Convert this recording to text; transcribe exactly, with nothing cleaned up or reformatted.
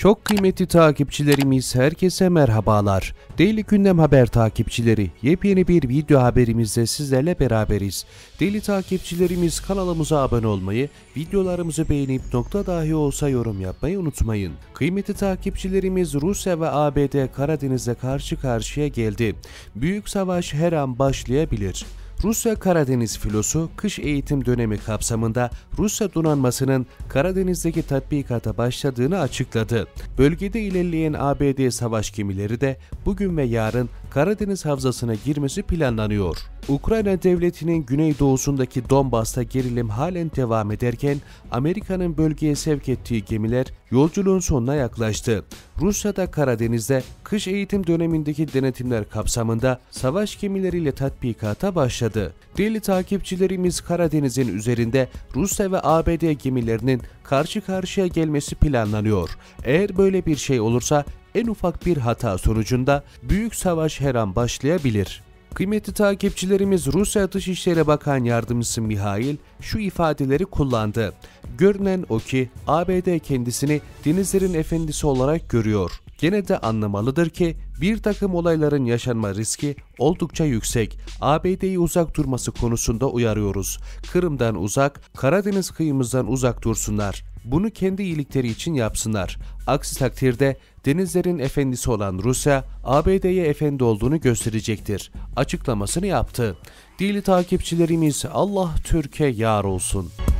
Çok kıymetli takipçilerimiz, herkese merhabalar. Daily Gündem Haber takipçileri, yepyeni bir video haberimizde sizlerle beraberiz. Daily takipçilerimiz, kanalımıza abone olmayı, videolarımızı beğenip nokta dahi olsa yorum yapmayı unutmayın. Kıymetli takipçilerimiz, Rusya ve A B D Karadeniz'de karşı karşıya geldi. Büyük savaş her an başlayabilir. Rusya Karadeniz filosu kış eğitim dönemi kapsamında Rusya donanmasının Karadeniz'deki tatbikata başladığını açıkladı. Bölgede ilerleyen A B D savaş gemileri de bugün ve yarın Karadeniz havzasına girmesi planlanıyor. Ukrayna devletinin güneydoğusundaki Donbas'ta gerilim halen devam ederken Amerika'nın bölgeye sevk ettiği gemiler yolculuğun sonuna yaklaştı. Rusya'da Karadeniz'de kış eğitim dönemindeki denetimler kapsamında savaş gemileriyle tatbikata başladı. Değerli takipçilerimiz, Karadeniz'in üzerinde Rusya ve A B D gemilerinin karşı karşıya gelmesi planlanıyor. Eğer böyle bir şey olursa en ufak bir hata sonucunda büyük savaş her an başlayabilir. Kıymetli takipçilerimiz, Rusya Dışişleri Bakan Yardımcısı Mihail şu ifadeleri kullandı. Görünen o ki A B D kendisini denizlerin efendisi olarak görüyor. Gene de anlamalıdır ki bir takım olayların yaşanma riski oldukça yüksek. A B D'yi uzak durması konusunda uyarıyoruz. Kırım'dan uzak, Karadeniz kıyımızdan uzak dursunlar. Bunu kendi iyilikleri için yapsınlar. Aksi takdirde denizlerin efendisi olan Rusya, A B D'ye efendi olduğunu gösterecektir açıklamasını yaptı. Değerli takipçilerimiz, Allah Türkiye yar olsun.